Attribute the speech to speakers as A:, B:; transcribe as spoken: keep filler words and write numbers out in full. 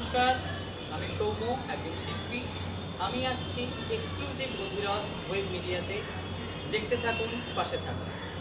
A: নমস্কার, আমি সৌম্য, একজন শিল্পী। আমি আসছি এক্সক্লুসিভ অধিরথ ওয়েব মিডিয়াতে। দেখতে থাকুন, পাশে থাকুন।